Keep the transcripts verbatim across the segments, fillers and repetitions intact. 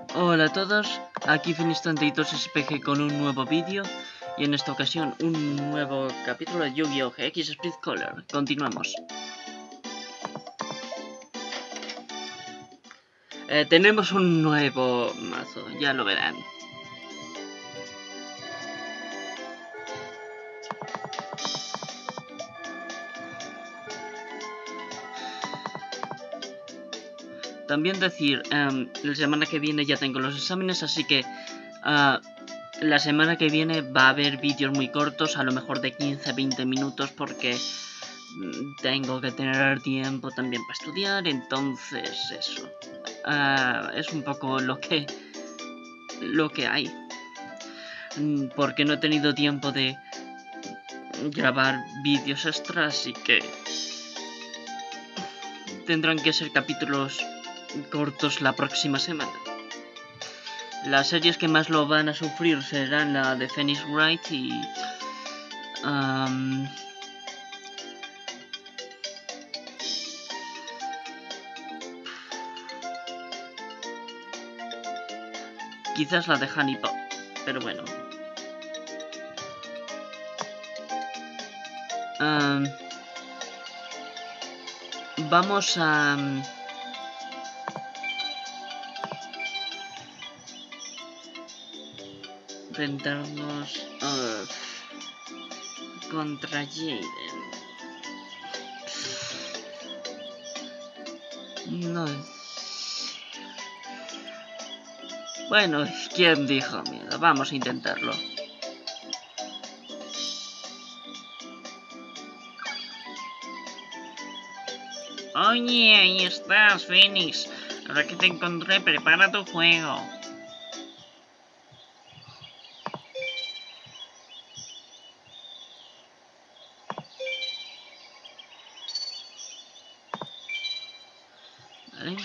Hola a todos, aquí Finish32 S P G con un nuevo vídeo y en esta ocasión un nuevo capítulo de Yu-Gi-Oh! G X Speed Color. Continuamos. Eh, tenemos un nuevo mazo, ya lo verán. También decir, um, la semana que viene ya tengo los exámenes, así que uh, la semana que viene va a haber vídeos muy cortos, a lo mejor de quince a veinte minutos, porque tengo que tener tiempo también para estudiar, entonces eso. Uh, es un poco lo que, lo que hay. Porque no he tenido tiempo de grabar vídeos extra, así que tendrán que ser capítulos cortos la próxima semana. Las series que más lo van a sufrir serán la de Phoenix Wright y um, quizás la de Honey Pop, pero bueno. Um, vamos a enfrentarnos uh, contra Jaden. No. Bueno, ¿quién dijo miedo? Vamos a intentarlo. Oye, ahí estás, Phoenix. Ahora que te encontré, prepara tu juego. Vale.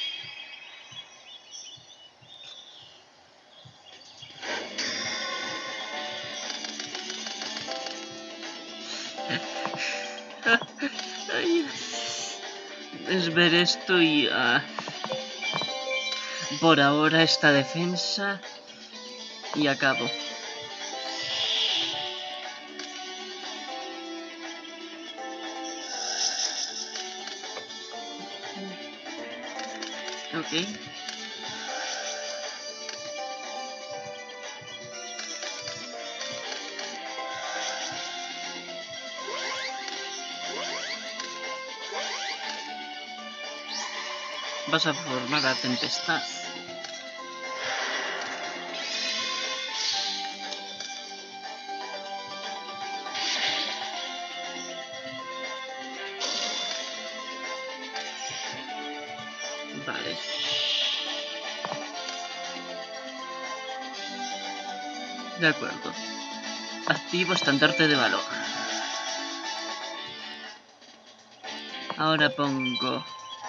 Es ver esto y uh, por ahora esta defensa y acabo. Ok. Vas a formar la tempestad. Vale. De acuerdo. Activo estandarte de valor. Ahora pongo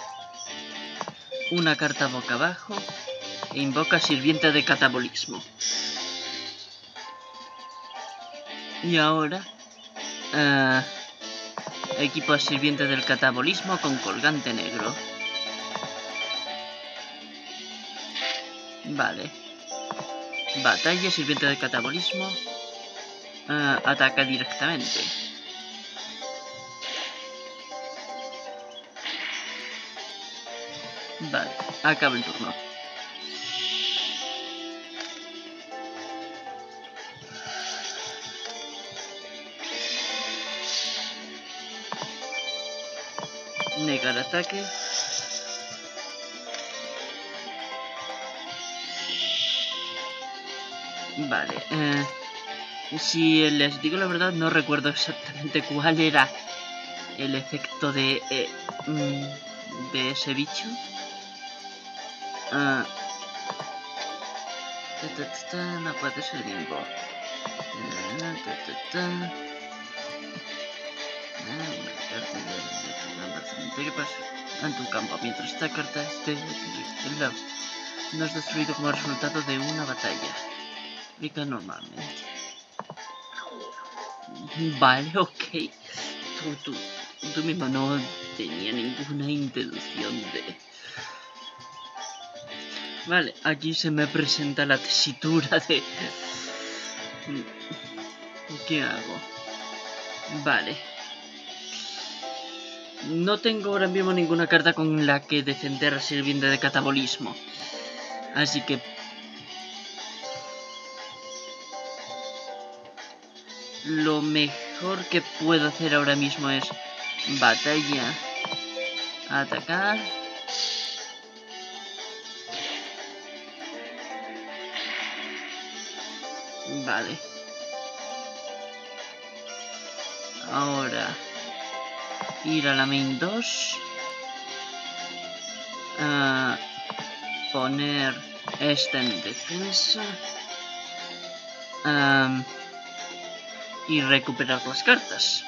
una carta boca abajo e invoca sirviente de catabolismo. Y ahora uh, equipo a sirviente del catabolismo con colgante negro. Vale. Batalla, sirviente del catabolismo. Uh, ataca directamente. Vale, acaba el turno. Negar ataque. Vale, eh, si les digo la verdad no recuerdo exactamente cuál era el efecto de, eh, de ese bicho. Uh, no puede ser limbo. ¿Qué pasa en tu campo? Mientras esta carta esté en lado, no es destruido como resultado de una batalla. Explica normalmente. Vale, ok. Tú, tú, tú mismo no tenía ninguna intención de... Vale, aquí se me presenta la tesitura de... ¿Qué hago? Vale. No tengo ahora mismo ninguna carta con la que defender sirviente de catabolismo. Así que... lo mejor que puedo hacer ahora mismo es... batalla. Atacar. Vale. Ahora... ir a la main dos. Uh, poner esta en defensa. Um, y recuperar las cartas.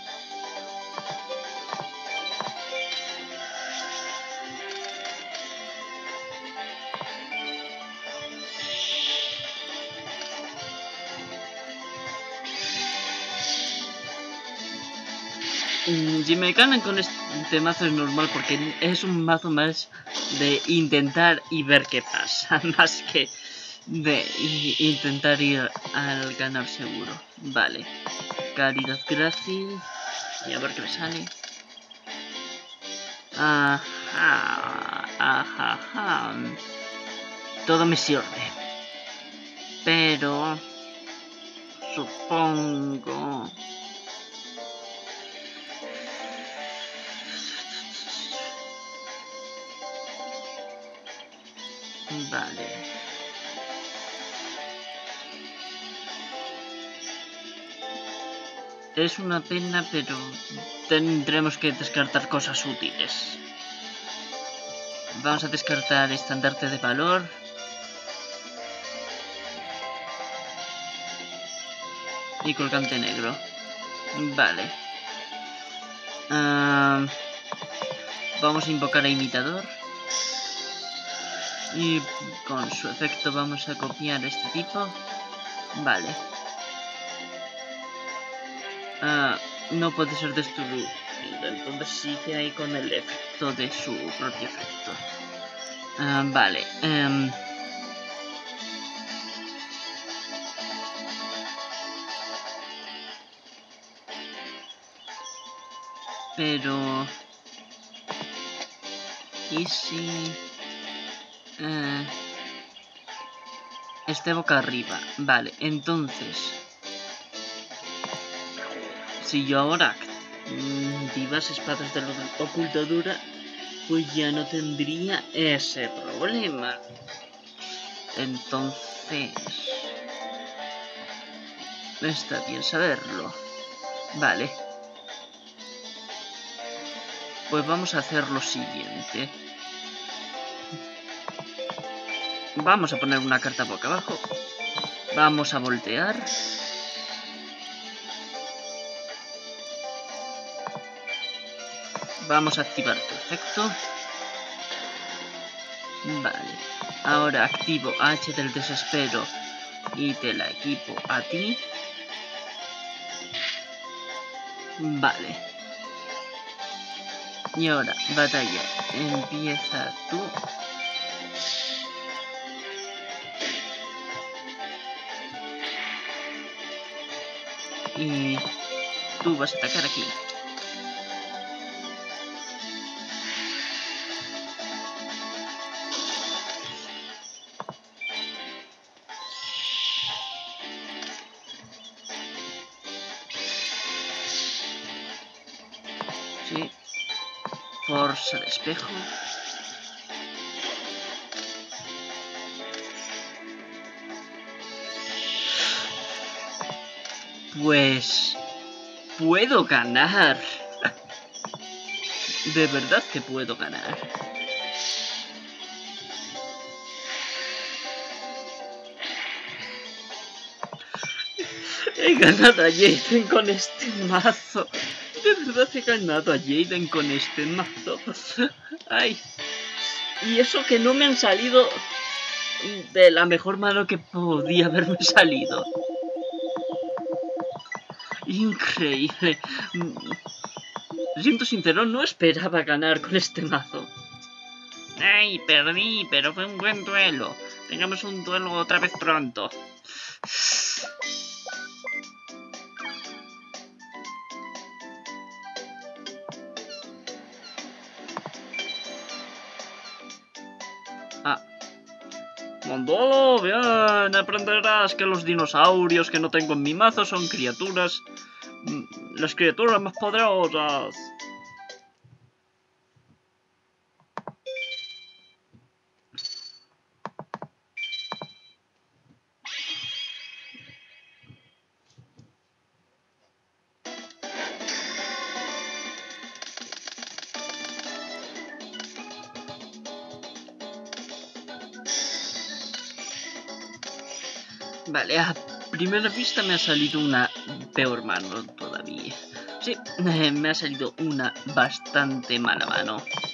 Si me ganan con este mazo es normal porque es un mazo más de intentar y ver qué pasa, más que de intentar ir al ganar seguro. Vale, caridad grácil y a ver qué me sale. Ajá, ajá, ajá. Todo me sirve, pero supongo... Vale. Es una pena, pero tendremos que descartar cosas útiles. Vamos a descartar estandarte de valor. Y colgante negro. Vale. Uh, vamos a invocar a imitador. Y con su efecto vamos a copiar este tipo. Vale. Uh, no puede ser destruido. Entonces sigue ahí con el efecto de su propio efecto. Uh, vale. Um, pero... ¿y si... Uh, este boca arriba? Vale, entonces... si yo ahora activas espadas de ocultadura, pues ya no tendría ese problema. Entonces... está bien saberlo. Vale. Pues vamos a hacer lo siguiente. Vamos a poner una carta boca abajo. Vamos a voltear. Vamos a activar tu efecto. Vale. Ahora activo H del desespero y te la equipo a ti. Vale. Y ahora, batalla. Empieza tú. Y tú vas a atacar aquí. Sí. Forza de espejo. Pues... puedo ganar. De verdad que puedo ganar. He ganado a Jaden con este mazo. De verdad he ganado a Jaden con este mazo. Ay. Y eso que no me han salido de la mejor mano que podía haberme salido. Increíble. Siento sincero, no esperaba ganar con este mazo. Ay, perdí, pero fue un buen duelo. Tengamos un duelo otra vez pronto. Ah. Mondolo, bien, aprenderás que los dinosaurios que no tengo en mi mazo son criaturas... Las criaturas más poderosas. Vale, a primera vista me ha salido una peor mano todavía. Sí, eh, me ha salido una bastante mala mano.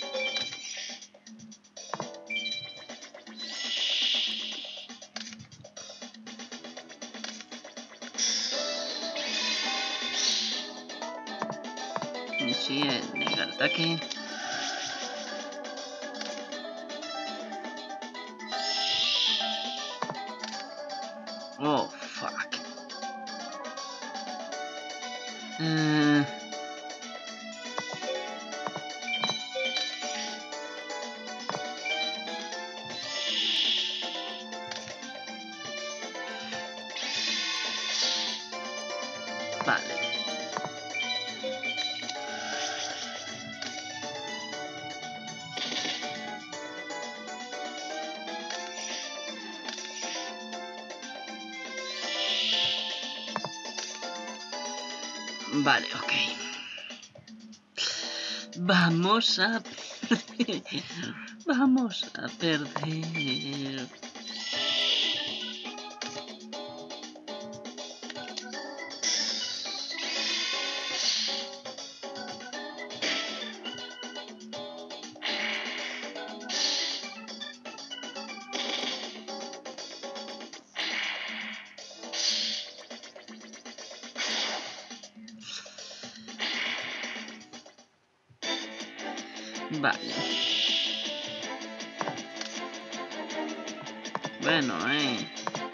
Sí, el ataque. Oh, fuck. Uh... Vale. Vale, ok. Vamos a perder. Vamos a perder. Vale. Bueno, eh.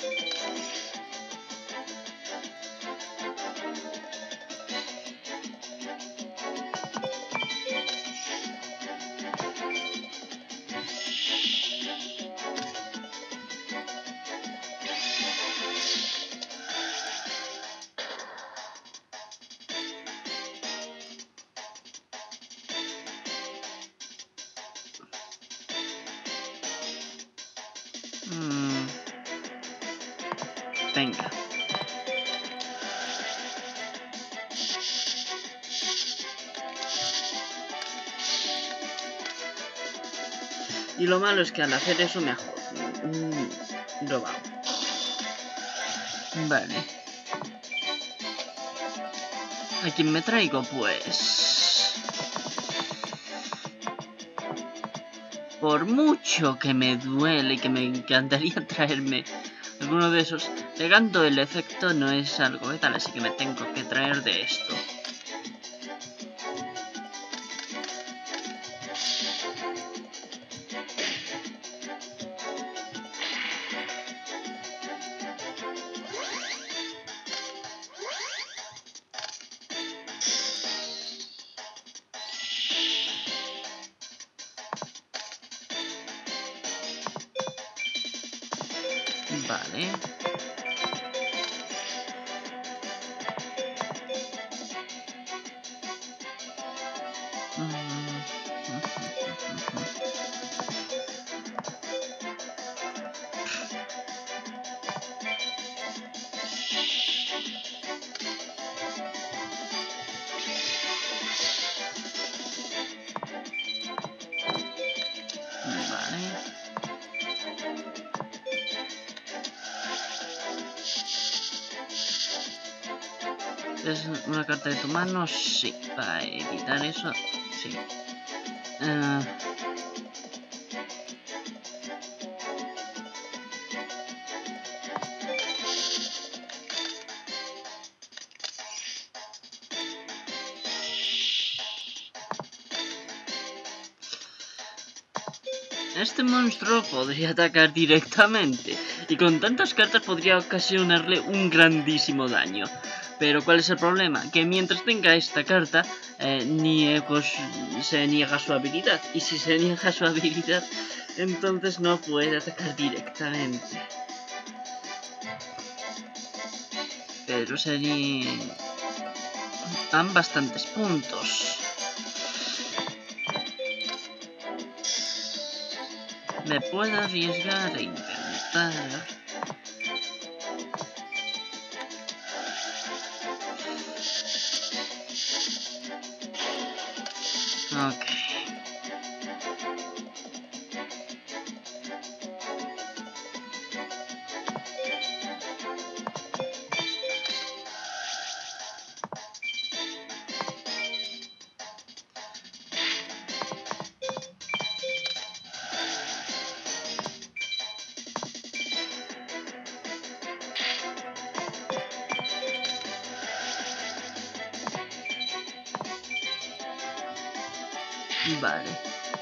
Mm. Venga. Y lo malo es que al hacer eso me jodo. Mm, lo vamos. Vale. ¿A quién me traigo? Pues... Por mucho que me duele y que me encantaría traerme alguno de esos, pegando el efecto no es algo vital, así que me tengo que traer de esto. Vale. ¿Es una carta de tu mano? Sí. Para evitar eso, sí. Uh... Este monstruo podría atacar directamente, y con tantas cartas podría ocasionarle un grandísimo daño. Pero ¿cuál es el problema? Que mientras tenga esta carta, eh, niego, se niega su habilidad. Y si se niega su habilidad, entonces no puede atacar directamente. Pero serían bastantes puntos. Me puedo arriesgar e intentar. Ok. Vale.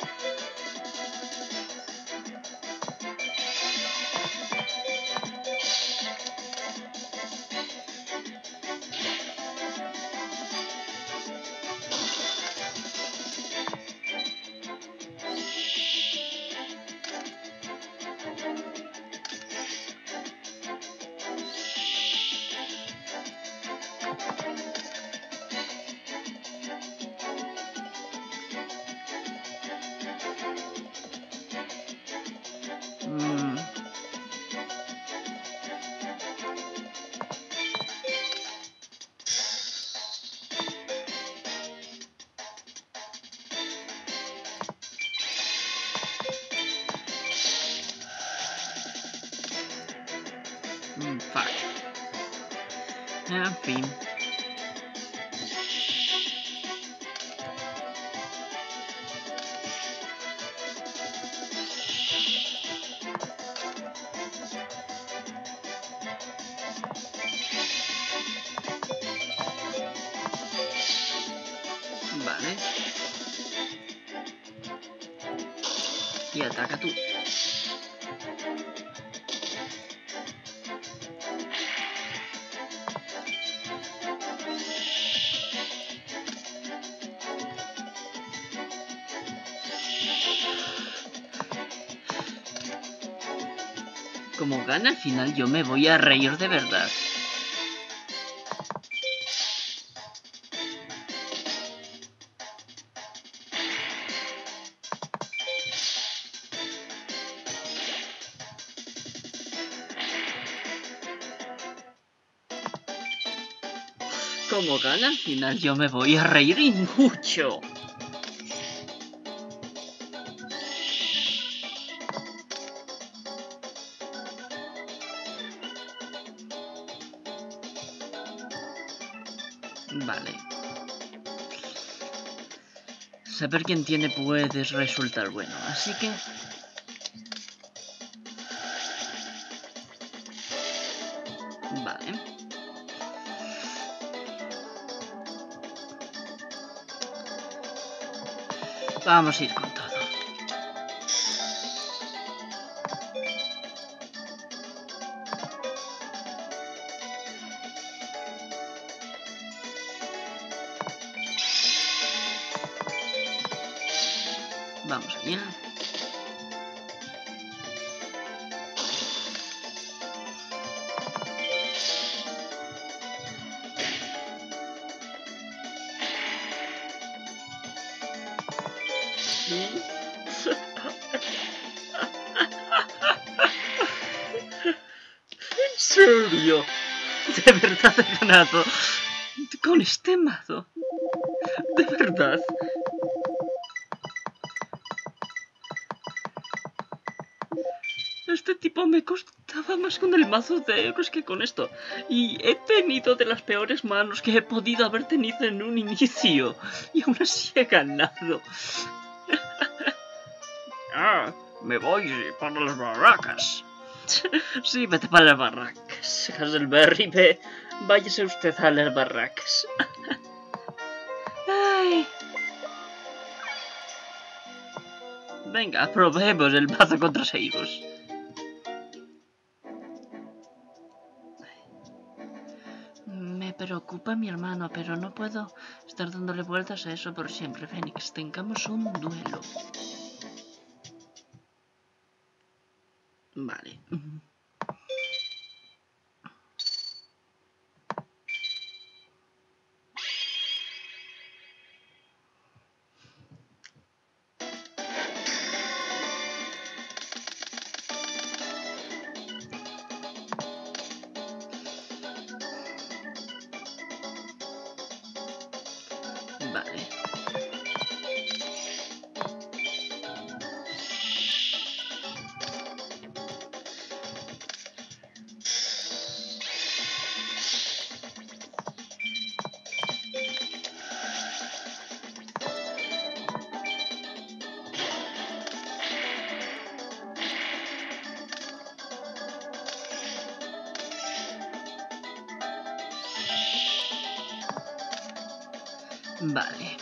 Mm. Mm, fuck. En fin. Vale. Y ataca tú. Como gana al final, yo me voy a reír de verdad. Como gana al final, yo me voy a reír y mucho. Vale. Saber quién tiene puede resultar bueno, así que... Vale. Vamos a ir con todo. Vamos allá. ¿En serio? De verdad he ganado con este mazo. De verdad. Este tipo me costaba más con el mazo de euros que con esto. Y he tenido de las peores manos que he podido haber tenido en un inicio. Y aún así he ganado. Ah, me voy para las barracas. Sí, vete para las barracas. Hazelberry, ve. Váyase usted a las barracas. Ay. Venga, probemos el mazo contra Seibos. Me preocupa mi hermano, pero no puedo estar dándole vueltas a eso por siempre. Fénix, tengamos un duelo. Vale. Vale. Vale.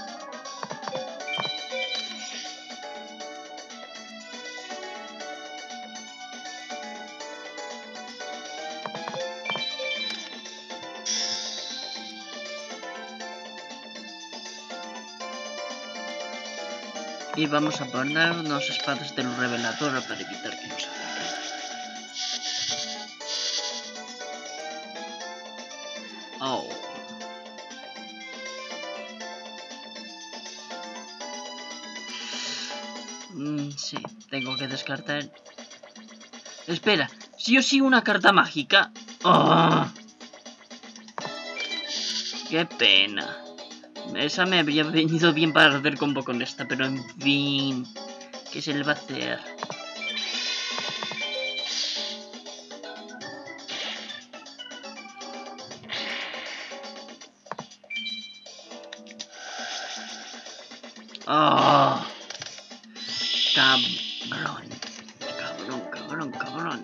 Y vamos a ponernos espadas del revelador para evitar que nos ataquen. Oh. Mm, sí, tengo que descartar. Espera, sí o sí una carta mágica. ¡Oh! ¡Qué pena! Esa me habría venido bien para hacer combo con esta, pero en fin. ¿Qué se le va a hacer? ¡Oh! Cabrón. Cabrón, cabrón, cabrón.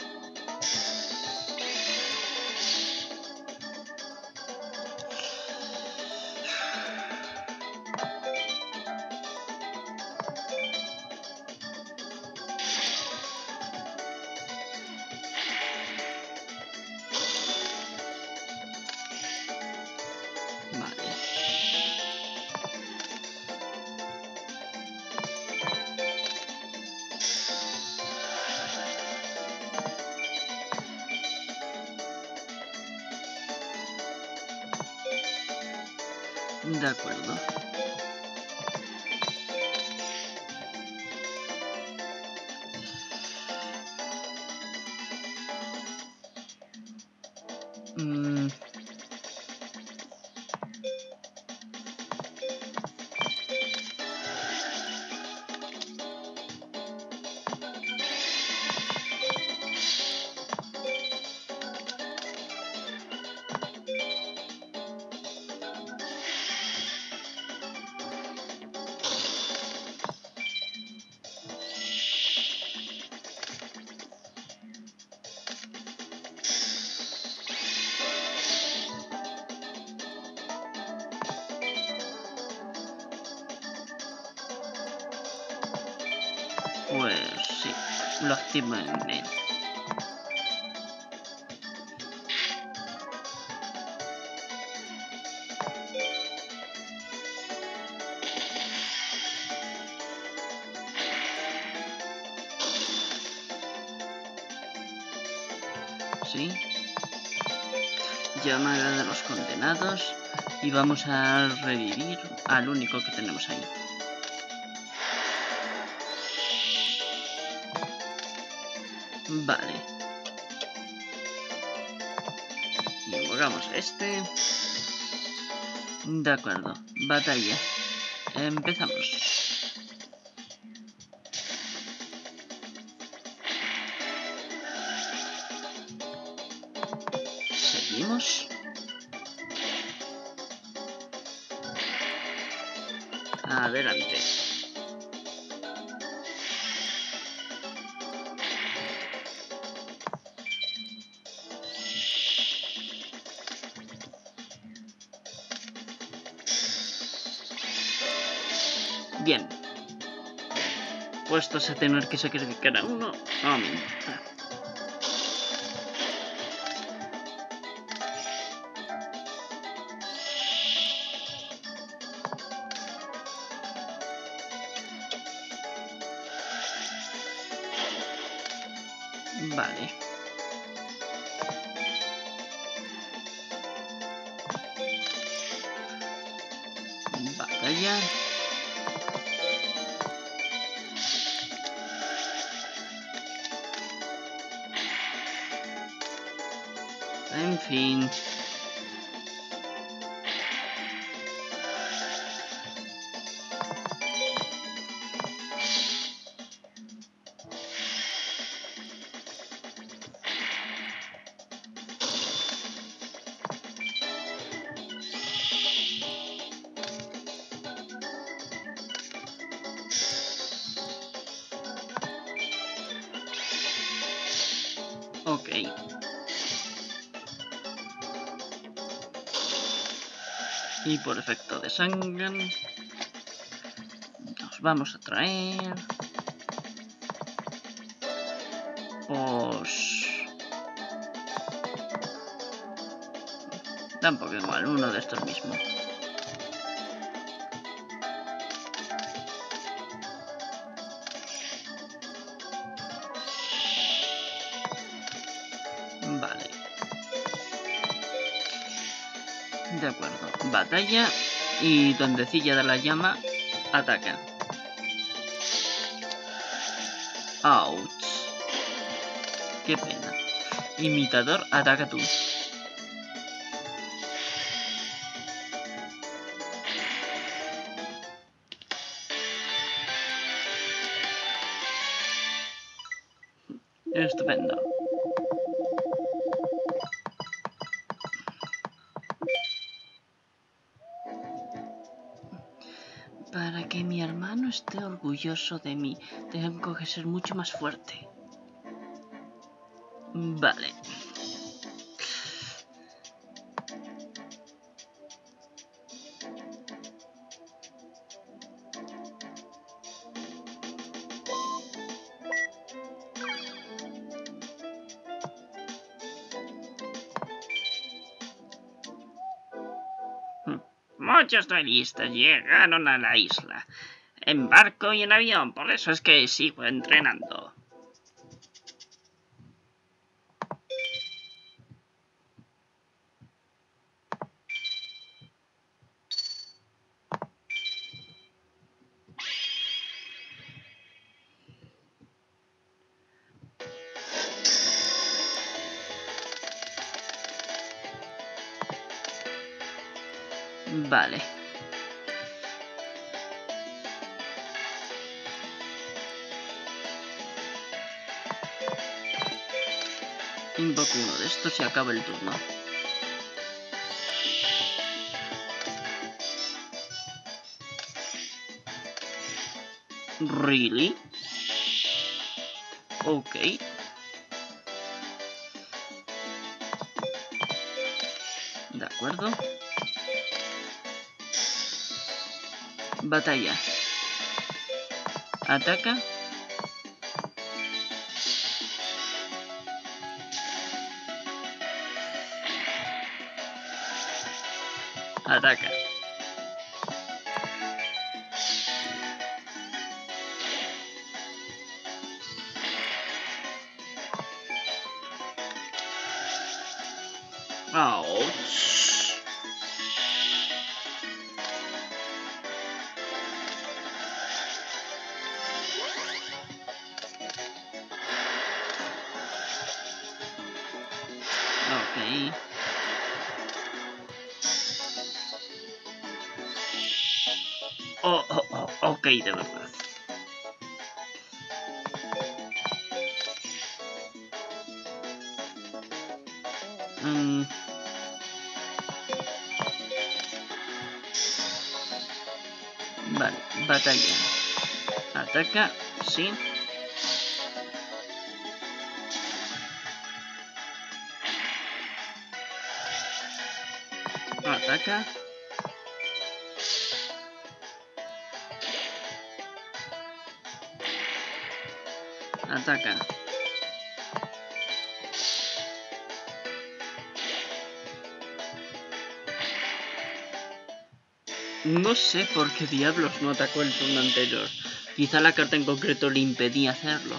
Vale. De acuerdo. Mm. Pues sí, lo activo en él. Sí. Llamada de los condenados. Y vamos a revivir al único que tenemos ahí. Vale. Invocamos este. De acuerdo. Batalla. Empezamos. Seguimos. Adelante. Bien. dispuestos a tener que sacrificar a uno. Oh, mira. Vale. Batalla. En fin. Ok. Y por efecto de sangre nos vamos a traer pues tampoco igual, uno de estos mismos. Vale. De acuerdo. Batalla y Duendecilla de la Llama ataca. Ouch. Qué pena. Imitador, ataca tú. Estupendo. Para que mi hermano esté orgulloso de mí, tengo que ser mucho más fuerte. Vale. Muchos turistas llegaron a la isla, en barco y en avión, por eso es que sigo entrenando. Vale. Invoco uno de estos y acaba el turno. ¿Really? Ok. De acuerdo. Batalla. Ataca. Ataca. Ouch. Ok. Oh, oh, oh, ok, de verdad. Mm. Vale, batalla. Ataca, sí. Ataca. Ataca. No sé por qué diablos no atacó el turno anterior. Quizá la carta en concreto le impedía hacerlo.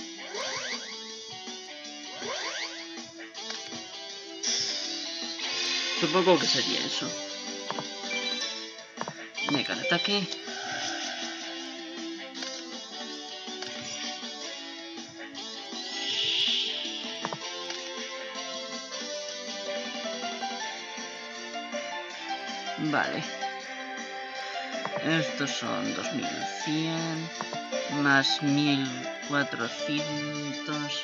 Supongo que sería eso. Mega ataque. Vale. Estos son dos mil cien más mil cuatrocientos.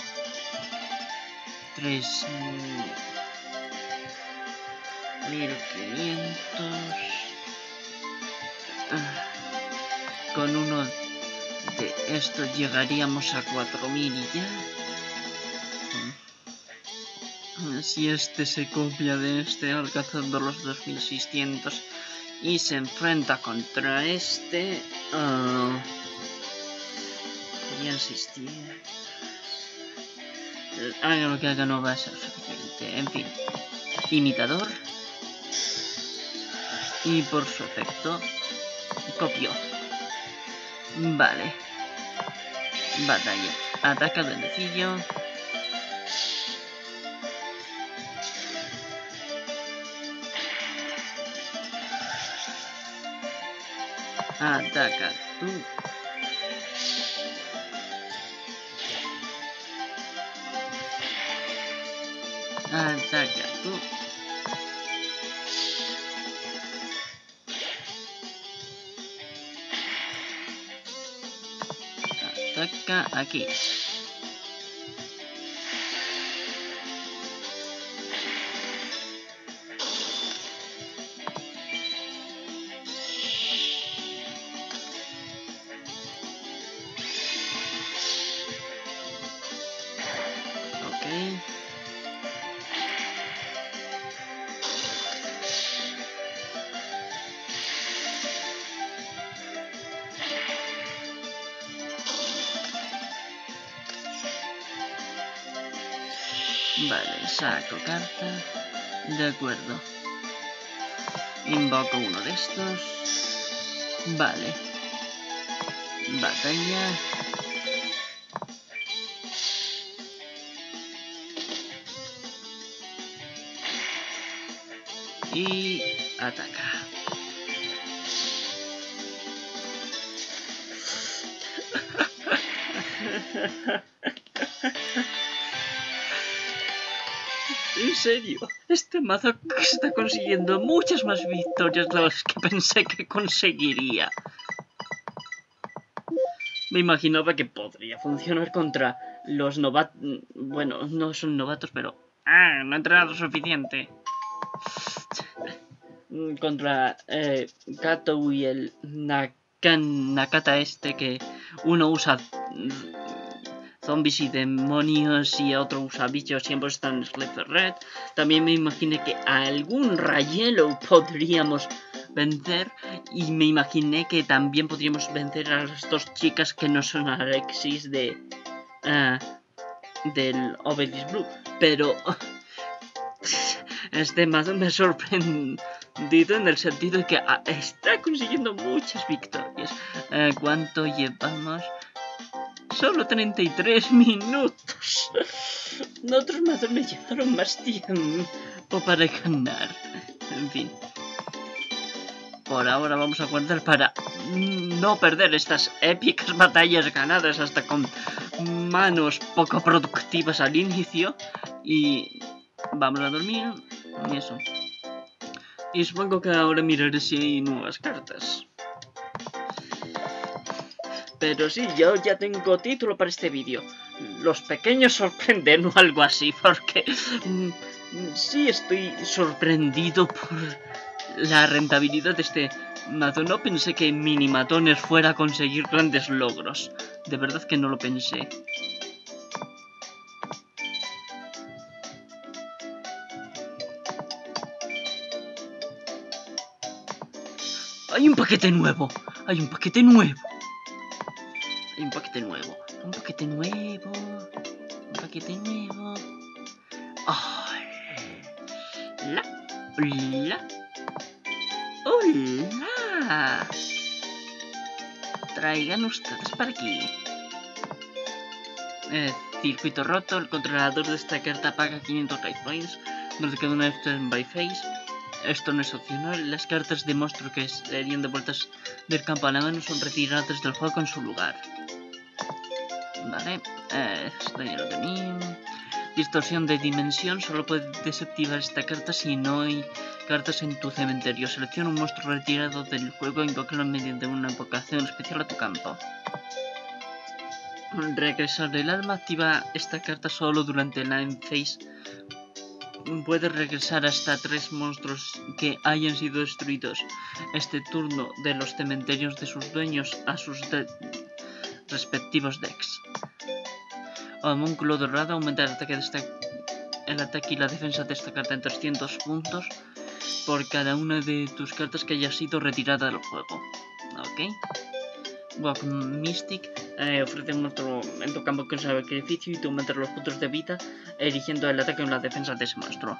tres mil quinientos. Con uno de estos llegaríamos a cuatro mil y ya. Si este se copia de este, alcanzando los dos mil seiscientos y se enfrenta contra este, uh, serían seiscientos. Haga lo que haga, no va a ser suficiente. En fin, imitador, y por su efecto copió. Vale. Batalla. Ataca duendecillo. Ataca tú. Ataca tú. Ataca aquí. Vale, saco carta. De acuerdo. Invoco uno de estos. Vale. Batalla. Y ataca. En serio, este mazo está consiguiendo muchas más victorias de las que pensé que conseguiría. Me imaginaba que podría funcionar contra los novatos. Bueno, no son novatos, pero... ¡Ah! No he entrenado suficiente. Contra eh, Kato y el Nakan, Nakata este, que uno usa zombies y demonios y otro usa bichos, siempre están en Slipper Red. También me imaginé que a algún Rayelo podríamos vencer, y me imaginé que también podríamos vencer a las dos chicas que no son Alexis de uh, del Obelisk Blue, pero este mazo me ha sorprendido en el sentido de que uh, está consiguiendo muchas victorias. Uh, ¿Cuánto llevamos? Solo treinta y tres minutos. Otros mazos me llevaron más tiempo para ganar. En fin. Por ahora vamos a guardar para no perder estas épicas batallas ganadas hasta con manos poco productivas al inicio. Y vamos a dormir. Y eso. Y supongo que ahora miraré si hay nuevas cartas. Pero sí, yo ya tengo título para este vídeo. Los pequeños sorprenden o algo así, porque mm, sí estoy sorprendido por la rentabilidad de este mazo. No pensé que en Minimatones fuera a conseguir grandes logros. De verdad que no lo pensé. Hay un paquete nuevo. Hay un paquete nuevo. Hay un paquete nuevo. Un paquete nuevo. Un paquete nuevo. Hola. Hola. Hola. Traigan ustedes para aquí. Eh, circuito roto. El controlador de esta carta paga quinientos life points. Donde cada una de estas en by face. Esto no es opcional. Las cartas de monstruo que serían devueltas del campo a la mano son retiradas del juego en su lugar. Vale. Eh, esto ya lo tenía. Distorsión de dimensión. Solo puedes desactivar esta carta si no hay cartas en tu cementerio. Selecciona un monstruo retirado del juego e invócalo mediante una invocación especial a tu campo. Regresar el alma. Activa esta carta solo durante la end phase. Puedes regresar hasta tres monstruos que hayan sido destruidos este turno de los cementerios de sus dueños a sus de respectivos decks. Homúnculo dorado. Aumenta el ataque, de esta, el ataque y la defensa de esta carta en trescientos puntos por cada una de tus cartas que haya sido retirada del juego. Ok. Walk Mystic. Eh, ofrece un monstruo en tu campo con sacrificio y te aumenta los puntos de vida eligiendo el ataque o la defensa de ese monstruo.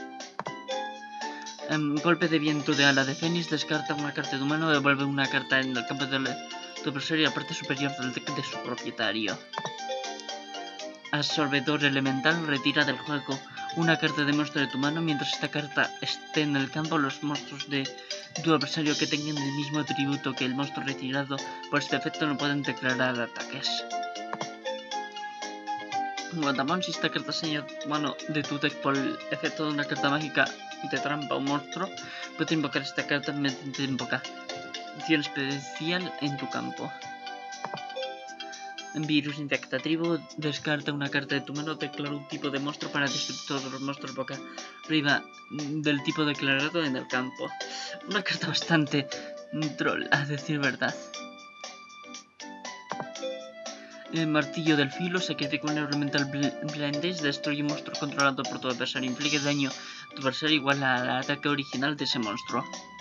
Um, golpe de viento de ala de Fénix. Descarta una carta de humano. Devuelve una carta en el campo de tu adversario y la parte superior del deck de su propietario. Absorbedor elemental. Retira del juego una carta de monstruo de tu mano. Mientras esta carta esté en el campo, los monstruos de tu adversario que tengan el mismo atributo que el monstruo retirado por este efecto no pueden declarar ataques. Guantamón. Si esta carta señala tu mano de tu deck por el efecto de una carta mágica de trampa o monstruo, puedes invocar esta carta mediante invocación especial en tu campo. Virus infectativo. Descarta una carta de tu mano. Declara un tipo de monstruo para destruir todos los monstruos boca arriba del tipo declarado en el campo. Una carta bastante troll, a decir verdad. El martillo del filo. Sacrifica un elemental blindage. Destruye un monstruo controlado por tu adversario. Inflige daño a tu adversario igual al ataque original de ese monstruo.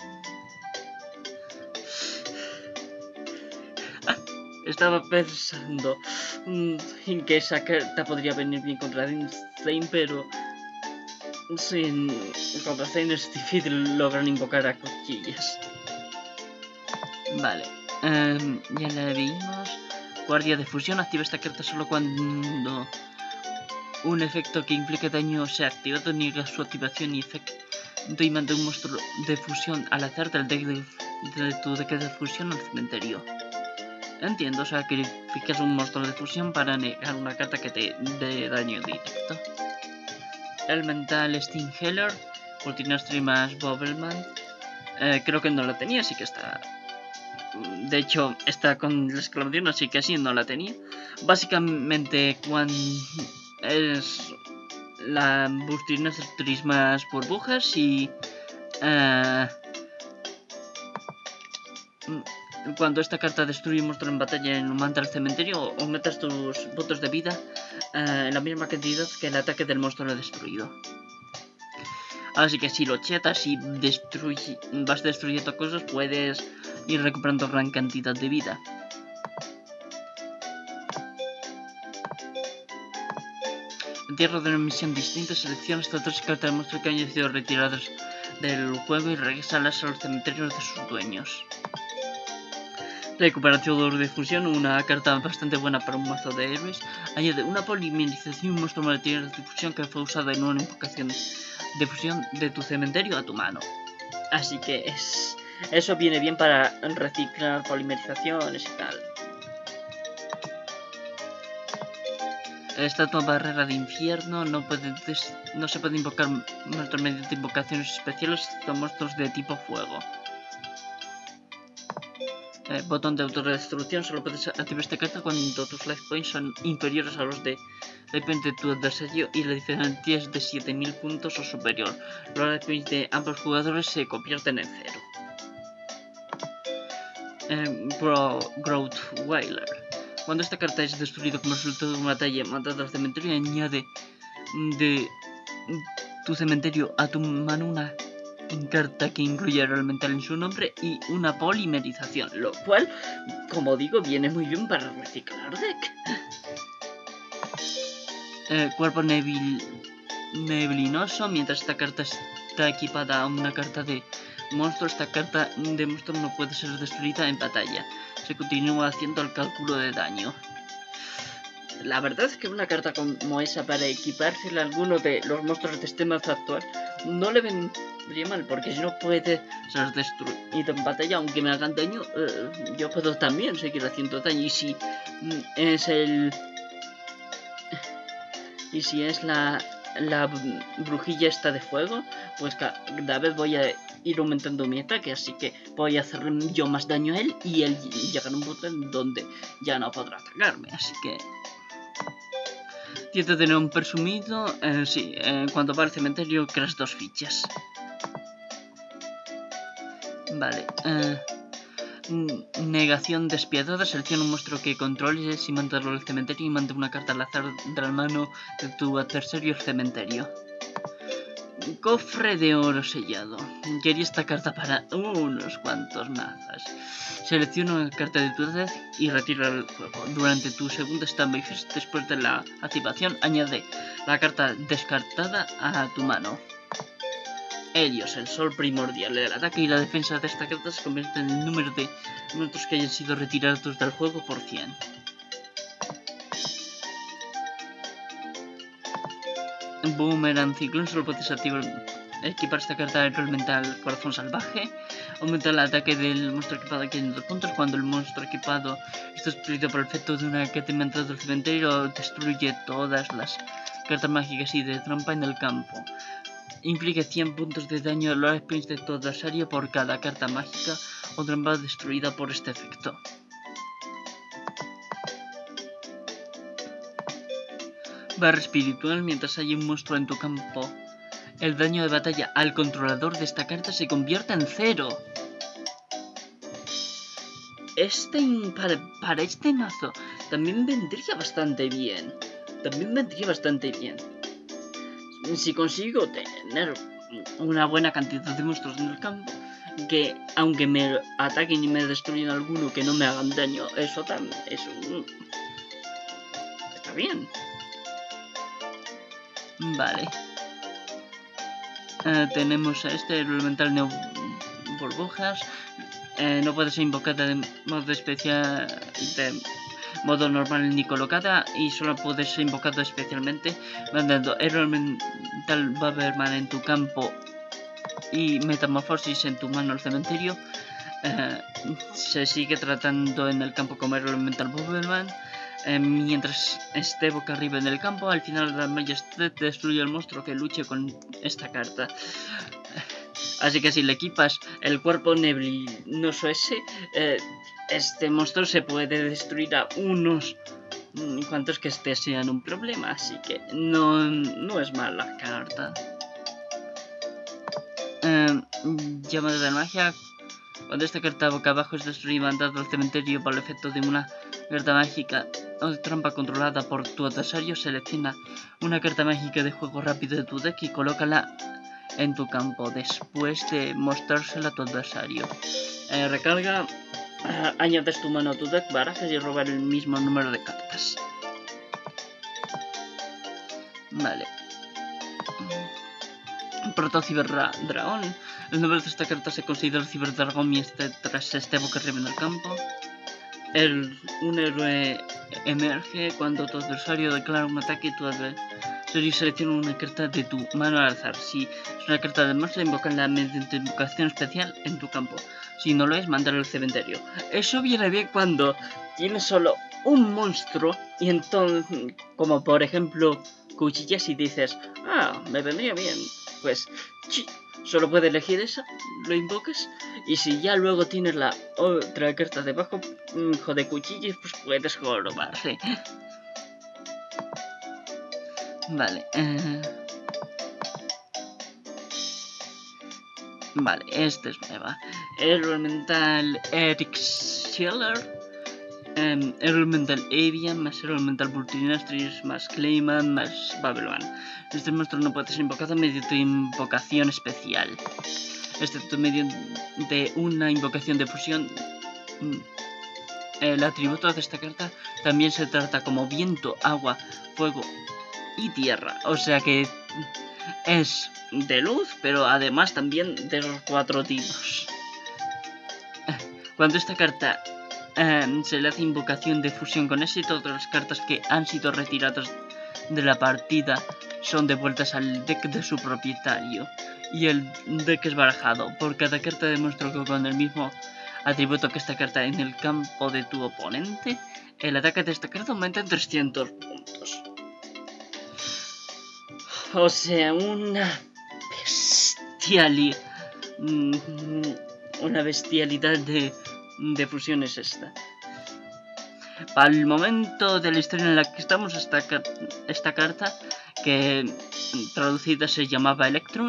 Estaba pensando mmm, en que esa carta podría venir bien contra Zane, pero sin contra Zane es difícil lograr invocar a cuchillas. Vale, um, ya la vimos. Guardia de fusión. Activa esta carta solo cuando un efecto que implique daño sea activado. Niega su activación y efecto y manda un monstruo de fusión al azar del deck de, de tu deck de fusión al cementerio. Entiendo, o sea, sacrificas un monstruo de fusión para negar una carta que te dé daño directo. Elemental Stingheller. Ultinastri más Bobbleman. Eh, creo que no la tenía, así que está... De hecho, está con la exclamación, así que así no la tenía. Básicamente, cuando es la Ultinastri más burbujas y... Uh, Cuando esta carta destruye un monstruo en batalla y lo manda al cementerio, aumentas tus puntos de vida uh, en la misma cantidad que el ataque del monstruo destruido. Así que si lo chetas y destruye, vas destruyendo cosas, puedes ir recuperando gran cantidad de vida. Entierro de una misión distinta. Selecciona estas tres cartas de monstruo que hayan sido retiradas del juego y regresalas a los cementerios de sus dueños. Recuperación de fusión, una carta bastante buena para un mazo de héroes. Añade una polimerización, un monstruo material de fusión que fue usado en una invocación de fusión de tu cementerio a tu mano. Así que es, eso viene bien para reciclar polimerizaciones y tal. Estatua barrera de infierno. No, puede no se puede invocar monstruos mediante invocaciones especiales, son monstruos de tipo fuego. Eh, botón de autodestrucción. Solo puedes activar esta carta cuando tus life points son inferiores a los de life points de tu adversario y la diferencia es de siete mil puntos o superior. Los life points de ambos jugadores se convierten en cero. Eh, Bro, Growth Wailer. Cuando esta carta es destruida como resultado de una batalla mandada al cementerio, añade de tu cementerio a tu mano una carta que incluye el elemental en su nombre y una polimerización, lo cual, como digo, viene muy bien para reciclar deck. eh, cuerpo nebil, neblinoso. Mientras esta carta está equipada a una carta de monstruo, esta carta de monstruo no puede ser destruida en batalla. Se continúa haciendo el cálculo de daño. La verdad es que una carta como esa para equipársela a alguno de los monstruos de este mazo actual no le vendría mal, porque si no puede ser destruido en batalla, aunque me hagan daño, eh, yo puedo también seguir haciendo daño. Y si mm, es el... Y si es la, la brujilla esta de fuego, pues cada vez voy a ir aumentando mi ataque, así que voy a hacerle yo más daño a él y él llegará a un punto en donde ya no podrá atacarme, así que... Tiene de tener un presumido, eh, sí, eh, cuando va al cementerio creas dos fichas. Vale, eh, negación despiadada, selecciona un monstruo que controles y mandarlo al cementerio y manda una carta al azar de la mano de tu adversario al cementerio. Cofre de oro sellado. Quería esta carta para unos cuantos mazas. Selecciona una carta de tu deck y retira el juego. Durante tu segundo standby phase, después de la activación, añade la carta descartada a tu mano. Helios, el sol primordial. El ataque y la defensa de esta carta se convierte en el número de monstruos que hayan sido retirados del juego por cien. Boomerang Ciclón, solo puedes activar, equipar esta carta realmente al corazón salvaje. Aumenta el ataque del monstruo equipado aquí en dos puntos. Cuando el monstruo equipado está destruido por el efecto de una carta inventada del cementerio, destruye todas las cartas mágicas y de trampa en el campo. Inflige cien puntos de daño a los springs de tu adversario por cada carta mágica o trampa destruida por este efecto. Barra espiritual, mientras hay un monstruo en tu campo, el daño de batalla al controlador de esta carta se convierte en cero. Este, para, para este mazo también vendría bastante bien. También vendría bastante bien. Si consigo tener una buena cantidad de monstruos en el campo, que aunque me ataquen y me destruyan alguno, que no me hagan daño, eso también, eso está bien. Vale. Uh, tenemos a este elemental neo burbujas. Eh, no puede ser invocada de modo especial, de modo normal ni colocada, y solo puede ser invocado especialmente mandando elemental Baberman en tu campo y metamorfosis en tu mano al cementerio. Eh, se sigue tratando en el campo como elemental Baberman. Eh, mientras esté boca arriba en el campo, al final de la Majesté destruye el monstruo que luche con esta carta. Así que si le equipas el cuerpo neblinoso ese, eh, este monstruo se puede destruir a unos cuantos que este sean un problema. Así que no, no es mala carta. Eh, llamada de magia. Cuando esta carta boca abajo es destruida y mandada al cementerio por el efecto de una carta mágica o de trampa controlada por tu adversario, selecciona una carta mágica de juego rápido de tu deck y colócala en tu campo después de mostrársela a tu adversario. Eh, recarga, eh, añades tu mano a tu deck, barajas y robar el mismo número de cartas. Vale. Proto Ciberdragón. El nombre de esta carta se considera Ciberdragón mientras esté boca arriba en el campo. El, un héroe emerge cuando tu adversario declara un ataque y tu adversario selecciona una carta de tu mano al azar. Si es una carta de monstruo, invocarla mediante invocación especial en tu campo. Si no lo es, mandarlo al cementerio. Eso viene bien cuando tienes solo un monstruo y entonces, como por ejemplo, cuchillas y dices, ah, me vendría bien. Pues, sí, solo puedes elegir esa, lo invocas, y si ya luego tienes la otra carta debajo, hijo de cuchillas, pues puedes jorobarle. Vale. Eh... Vale, este es nueva. Elemental Eric Schiller. Um, Elemental Avian más Elemental Bultinastris más Clayman más Babylon. Este monstruo no puede ser invocado mediante invocación especial, excepto mediante una invocación de fusión. El atributo de esta carta también se trata como viento, agua, fuego y tierra. O sea que es de luz, pero además también de los cuatro tipos. Cuando esta carta eh, se le hace invocación de fusión con éxito, todas las cartas que han sido retiradas de la partida son devueltas al deck de su propietario. Y el deck es barajado por cada carta de monstruo con el mismo atributo que esta carta en el campo de tu oponente. El ataque de esta carta aumenta en trescientos puntos. O sea, una bestialidad. Una bestialidad de, de fusión es esta. Para el momento de la historia en la que estamos, esta, esta carta, que traducida se llamaba Electrum,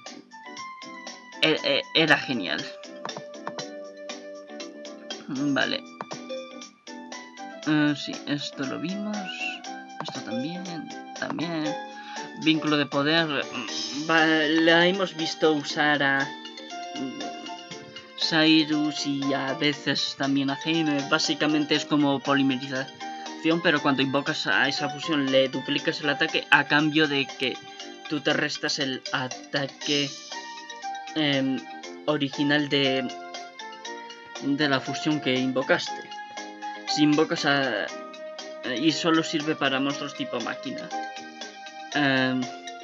era genial. Vale. Uh, sí, esto lo vimos. Esto también. También. Vínculo de poder. La hemos visto usar a Cyrus y a veces también a Zane. Básicamente es como polimerización, pero cuando invocas a esa fusión le duplicas el ataque a cambio de que tú te restas el ataque eh, original de, de la fusión que invocaste. Si invocas a... y solo sirve para monstruos tipo máquina. Eh,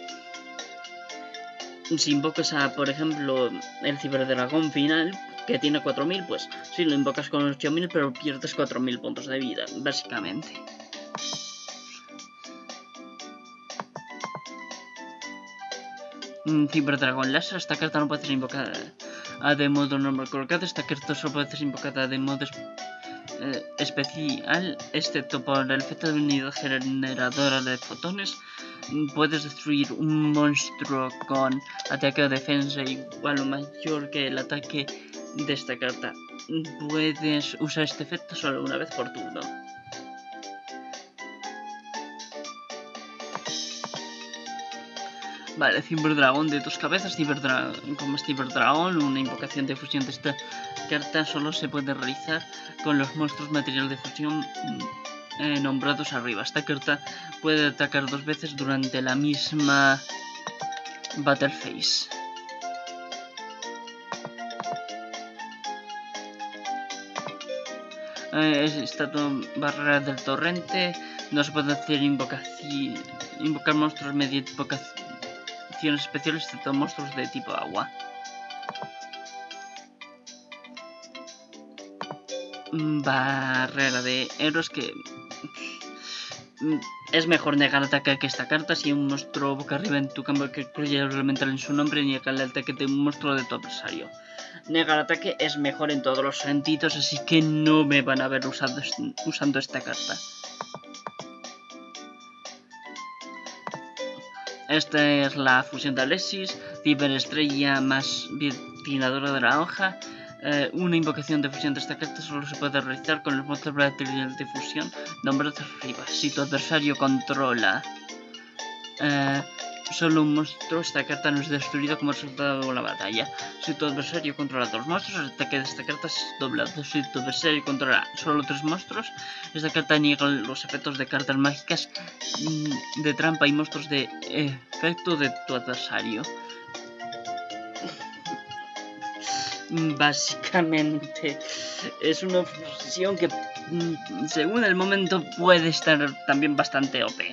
si invocas a, por ejemplo, el ciberdragón final, que tiene cuatro mil, pues sí, lo invocas con ocho mil, pero pierdes cuatro mil puntos de vida, básicamente. Mm, ciberdragón láser, esta carta no puede ser invocada de modo normal colocada, esta carta solo puede ser invocada de modo eh, especial, excepto por el efecto de unidad generadora de fotones. Puedes destruir un monstruo con ataque o defensa igual o mayor que el ataque de esta carta. Puedes usar este efecto solo una vez por turno. Vale, ciberdragón de dos cabezas, ciberdragón, como es ciberdragón, una invocación de fusión de esta carta solo se puede realizar con los monstruos material de fusión eh, nombrados arriba. Esta carta puede atacar dos veces durante la misma battle phase. Eh, estatua barrera del torrente. No se puede hacer invocación, invocar monstruos mediante invocaciones especiales, excepto monstruos de tipo agua. Barrera de héroes, que es mejor negar ataque que esta carta. Si un monstruo boca arriba en tu campo que incluye el elemental en su nombre, niega el ataque de un monstruo de tu adversario. Negar ataque es mejor en todos los sentidos, así que no me van a ver usando, usando esta carta. Esta es la fusión de Alexis, ciberestrella más ventiladora de la hoja. Eh, una invocación de fusión de esta carta solo se puede realizar con los monstruos materiales de fusión nombrados arriba. Si tu adversario controla eh, solo un monstruo, esta carta no es destruida como resultado de la batalla. Si tu adversario controla dos monstruos, el ataque de esta carta es doblado. Si tu adversario controla solo tres monstruos, esta carta niega los efectos de cartas mágicas de trampa y monstruos de efecto de tu adversario. Básicamente es una fusión que según el momento puede estar también bastante O P.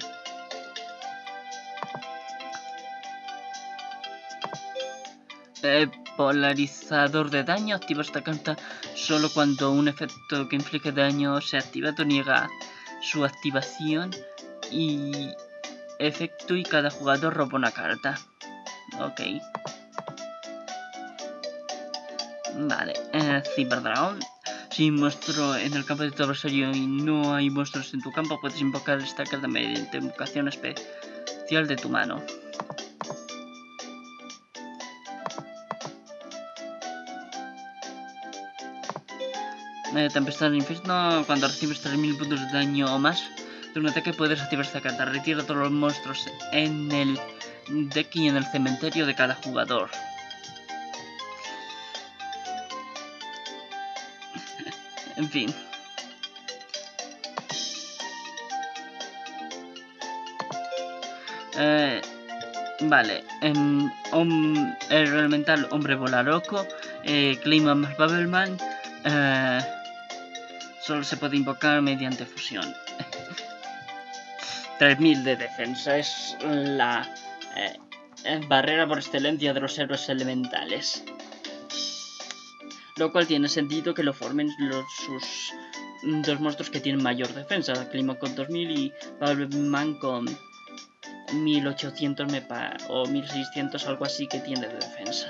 Eh, polarizador de daño. Activa esta carta solo cuando un efecto que inflige daño se activa, o niega su activación y efecto y cada jugador roba una carta. Ok. Vale, eh, ciberdragón. Si monstruo en el campo de tu adversario y no hay monstruos en tu campo, puedes invocar esta carta mediante invocación especial de tu mano. Eh, Tempestad del Infierno. Cuando recibes tres mil puntos de daño o más de un ataque, puedes activar esta carta. Retira todos los monstruos en el deck y en el cementerio de cada jugador. En fin. Eh, vale. Um, um, el elemental hombre bola loco. Eh, clima más Bubbleman. Eh, solo se puede invocar mediante fusión. tres mil de defensa. Es la eh, barrera por excelencia de los héroes elementales. Lo cual tiene sentido que lo formen los, sus dos monstruos que tienen mayor defensa. Clima con dos mil y Bubbleman con mil ochocientos me pa o mil seiscientos, algo así que tiene de defensa.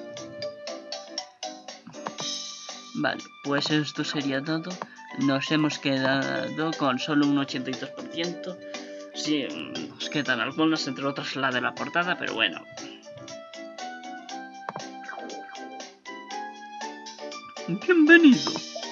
Vale, pues esto sería todo. Nos hemos quedado con solo un ochenta y dos por ciento. Sí, nos quedan algunas, entre otras la de la portada, pero bueno. Bienvenido.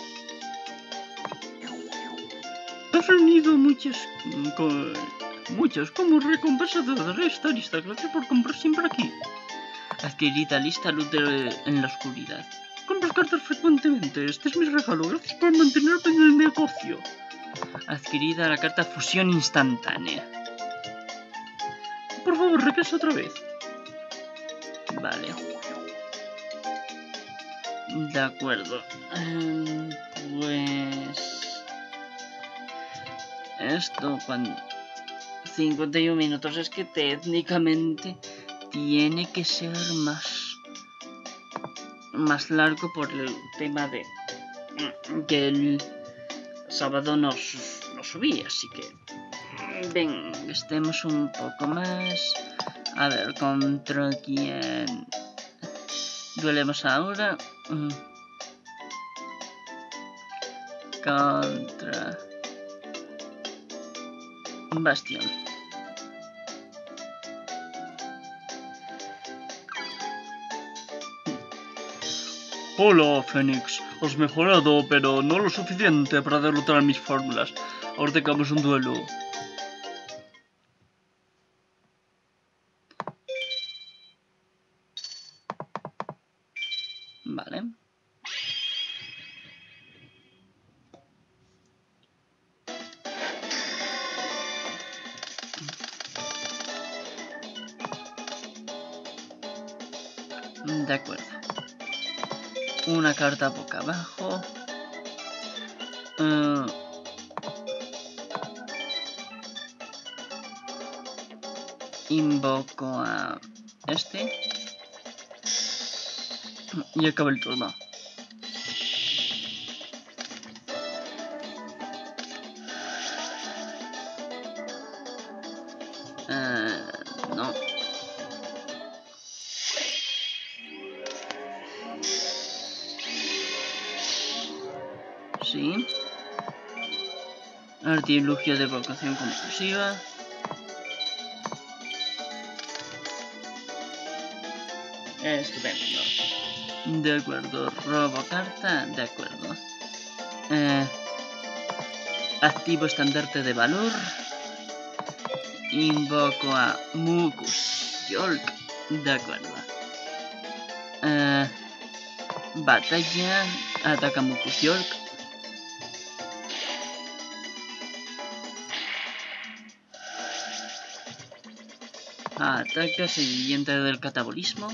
Has reunido muchas... Con, muchas como recompensa de esta lista. Gracias por comprar siempre aquí. Adquirida lista luz de, en la oscuridad. Compras cartas frecuentemente. Este es mi regalo. Gracias por mantenerme en el negocio. Adquirida la carta fusión instantánea. Por favor, regresa otra vez. Vale. De acuerdo. Um, pues... Esto cuando... cincuenta y uno minutos. Es que técnicamente tiene que ser más... Más largo por el tema de... Que el sábado no, no subí, así que... Ven, estemos un poco más... A ver, ¿contra quién duelemos ahora? Contra... Bastión. Hola, Fénix. Has mejorado, pero no lo suficiente para derrotar mis fórmulas. Ahora tengamos un duelo. Vale. De acuerdo. Una carta boca abajo. Uh, invoco a este. Y acaba el turno. Uh, no. Sí. Artilugio de evocación compulsiva. Estupendo. De acuerdo. Robo carta. De acuerdo. Eh, activo estandarte de valor. Invoco a Mucus Yolk. De acuerdo. Eh, batalla. Ataca Mucus Yolk. Ataca siguiente del catabolismo.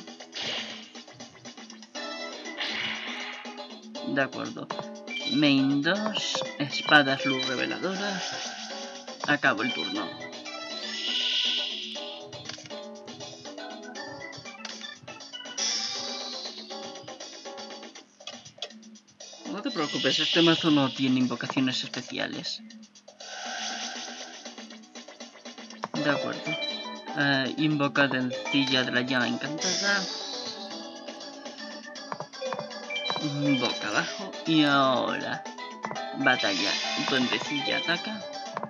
De acuerdo. Main dos. Espadas luz reveladora. Acabo el turno. No te preocupes, este mazo no tiene invocaciones especiales. De acuerdo. Uh, invoca Dencilla de la llama encantada. Boca abajo. Y ahora batalla. Duendecilla ataca.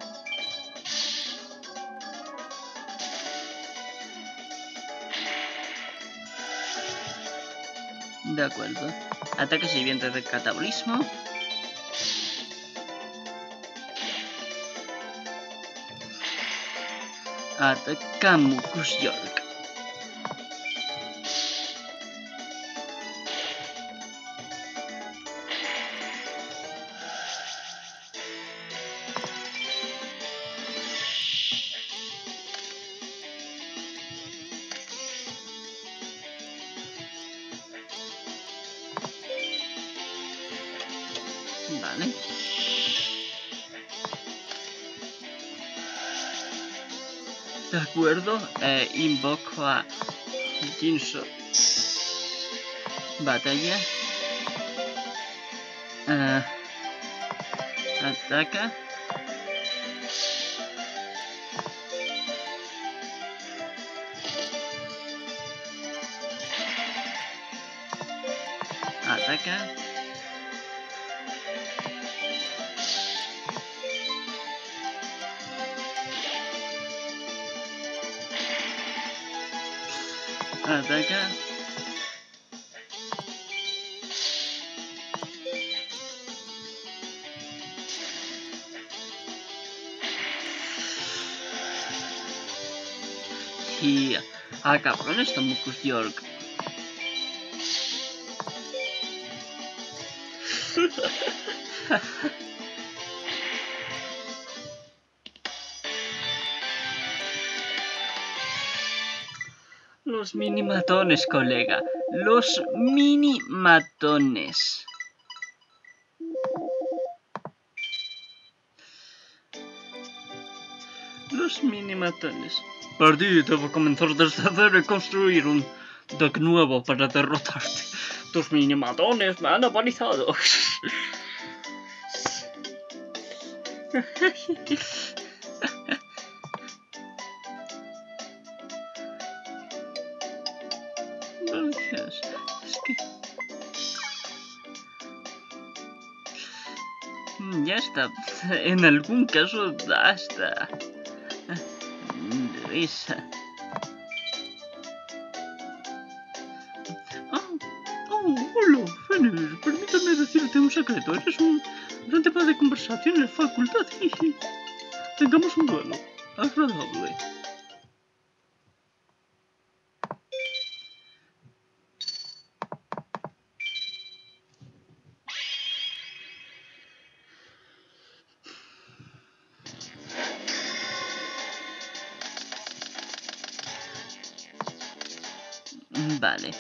De acuerdo. Ataque sirviente del catabolismo. Ataca Mucus Yolk. Vale. De acuerdo, eh, invoco a Jinso. Batalla. Uh, ataca. Ataca. Ataca. Y... Ah, cabrón, está Mucus York. Los mini matones, colega. Los mini matones. Los mini matones. Perdí, debo comenzar desde cero y construir un deck nuevo para derrotarte. Tus mini matones me han apanizado. Gracias. Es que... Ya está. En algún caso, hasta... Risa. Oh, oh, hola, Fenrir. Permítame decirte un secreto. Eres un gran tema de conversación en la facultad. Tengamos un duelo. Agradable. Vale.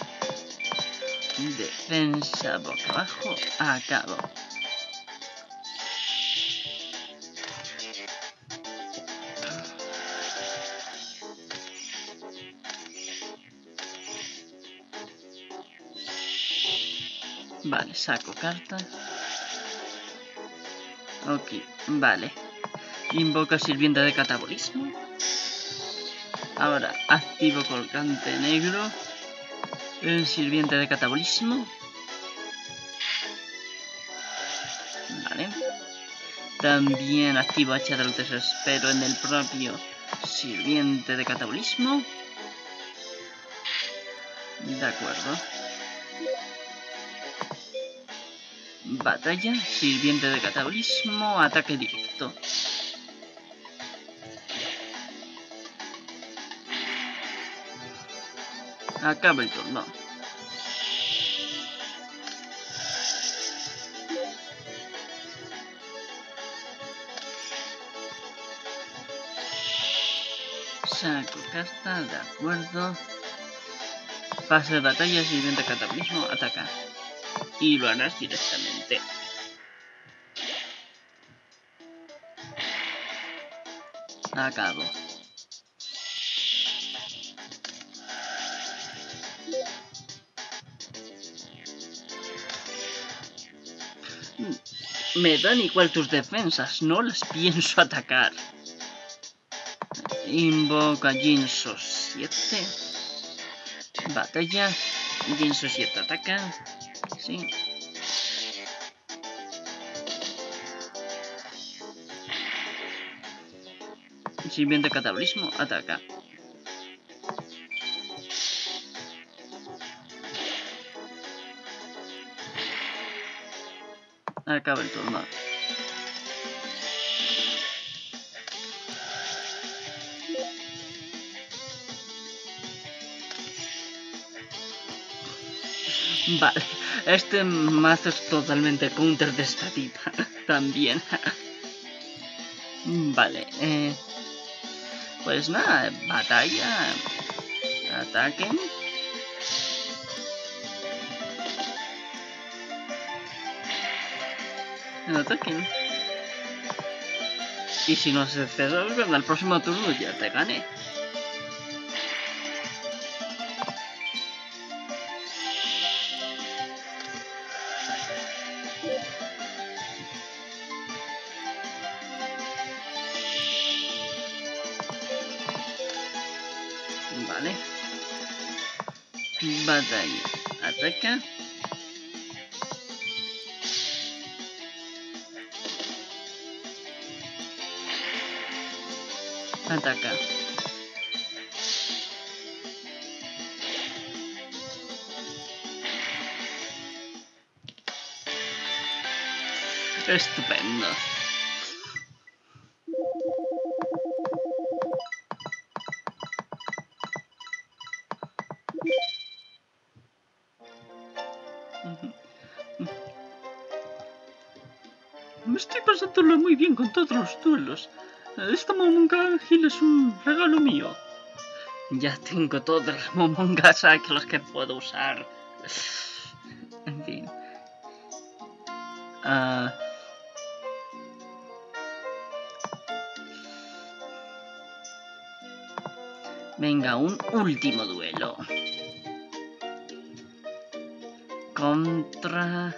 Defensa boca abajo. Acabo. Vale, saco carta. Ok, vale. Invoca sirvienta de catabolismo. Ahora activo colgante negro. El sirviente de catabolismo. Vale. También activo H del desespero en el propio sirviente de catabolismo. De acuerdo. Batalla, sirviente de catabolismo, ataque directo. Acaba el turno. Saco carta, de acuerdo. Fase de batalla, sirviente de catabolismo, ataca. Y lo harás directamente. Acabo. Me dan igual tus defensas, no las pienso atacar. Invoca Jinso siete. Batalla. Jinso siete ataca. Sí. Sirviente catabolismo ataca. Acaba el turno. Vale, este mazo es totalmente counter de esta tipa. También. Vale, eh, pues nada, batalla. Ataquen. Ataquen. Y si no se cesa, el próximo turno ya te gané. Vale. Batalla. Ataca. Ataca. Estupendo. Me estoy pasándolo muy bien con todos los duelos. Esta Momonga Ágil es un regalo mío. Ya tengo todas las Momongas Ágiles que puedo usar. En fin. Uh, venga, un último duelo. Contra...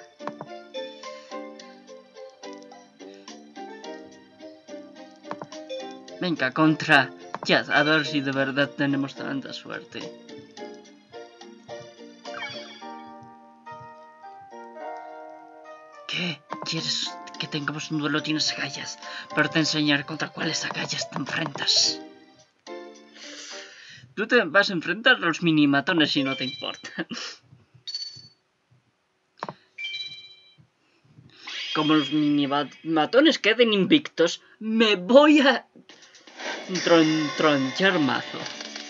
Venga, contra Jazz, a ver si de verdad tenemos tanta suerte. ¿Qué? ¿Quieres que tengamos un duelo? Tienes agallas, pero te enseñaré contra cuáles agallas te enfrentas. Tú te vas a enfrentar a los minimatones si no te importa. Como los minimatones queden invictos, me voy a tron tronchar mazo.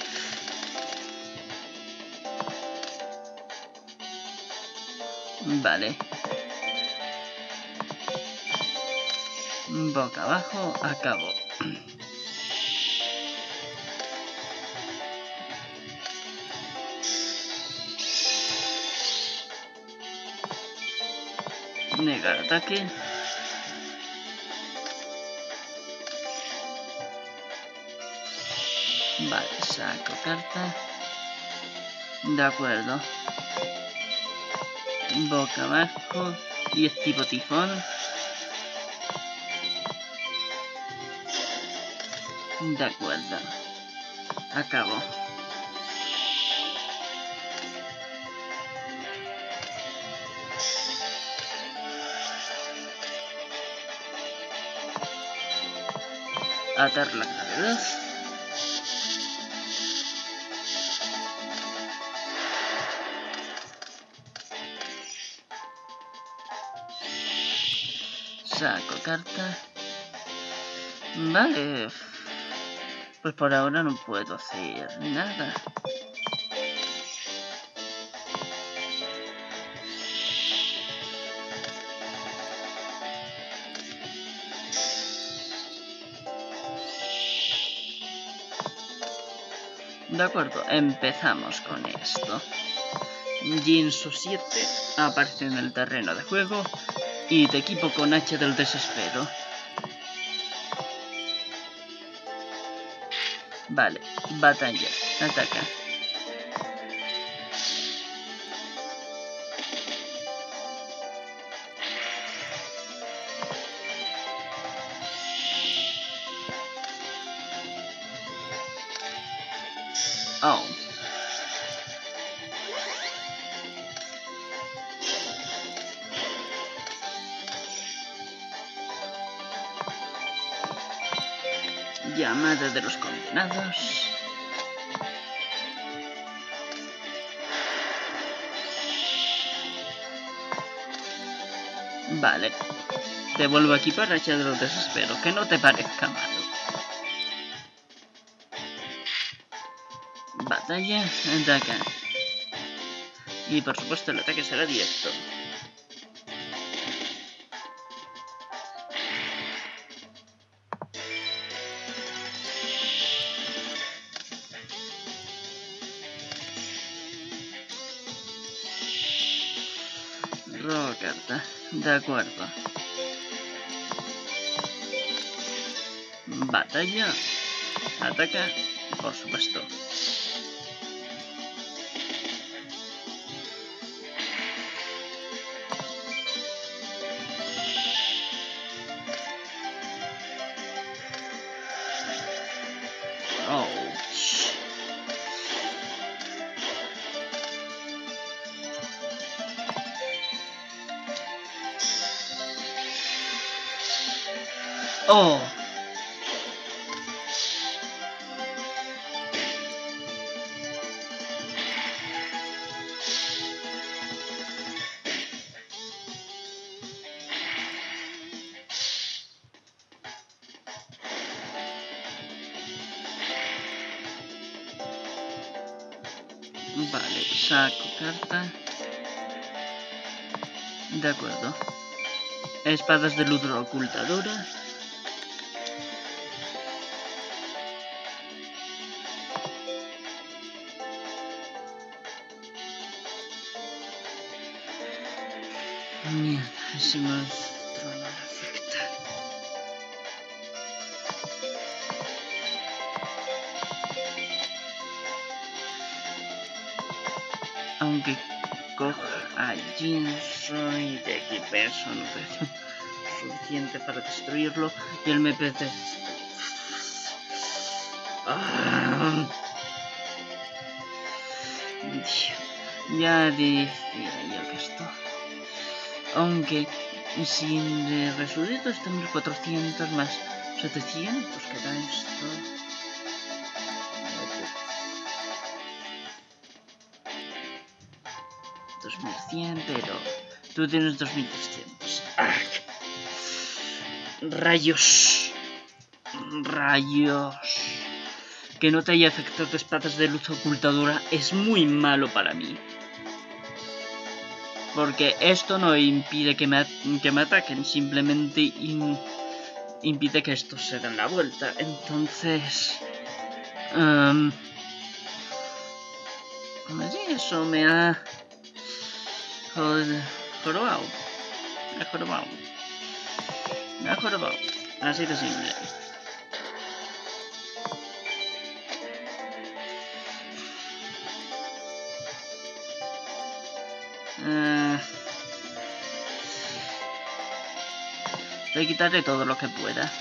Vale. Boca abajo, acabo. Negar ataque. Vale, saco carta. De acuerdo. Boca abajo. Y es tipo tifón. De acuerdo. Acabo. Atar la gravedad. Saco carta. Vale. Pues por ahora no puedo hacer nada. De acuerdo, empezamos con esto. Jinsu siete aparece en el terreno de juego y te equipo con H del desespero. Vale, batalla, ataca. Oh. Llamada de los condenados. Vale. Te vuelvo aquí para echar de los desespero, que no te parezca malo. Batalla, ataca. Y por supuesto el ataque será directo. Robo carta. De acuerdo. batalla. Ataca, por supuesto. Ouch. Oh. Vale, saco carta. De acuerdo. Espadas de luz ocultadora. Mierda, ese monstruo no le afecta. Aunque coja a Jinsoy de aquí peso no es suficiente para destruirlo. Y el M P C. Ah. Ya decía yo que esto. Aunque sin de resucito estamos cuatrocientos más setecientos, que da esto. dos mil cien, pero tú tienes dos mil trescientos. ¡Ah! Rayos. Rayos. Que no te haya efectos de espadas de luz ocultadora es muy malo para mí. Porque esto no impide que me, que me ataquen, simplemente in, impide que estos se den la vuelta. Entonces... Um, eso me ha... jorobado. Me ha jorobado. Me ha jorobado. Así de simple. Uh, le quitaré todo lo que pueda.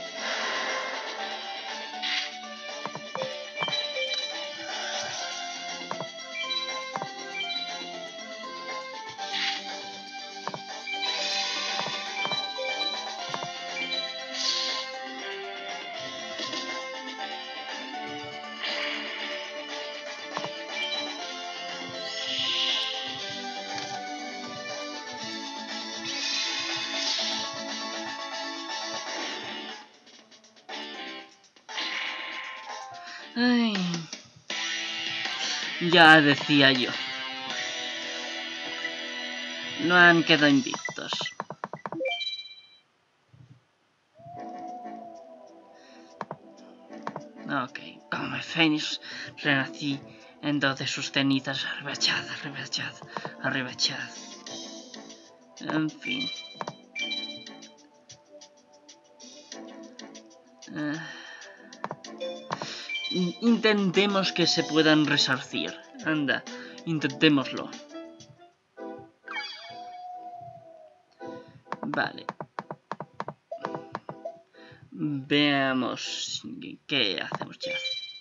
Ay, ya decía yo. No han quedado invictos. Ok, como el Fénix renací entonces sus cenizas. Arriba echad, arriba echad, arriba echad. En fin. Uh, intentemos que se puedan resarcir. Anda, intentémoslo. Vale. Veamos qué hacemos ya.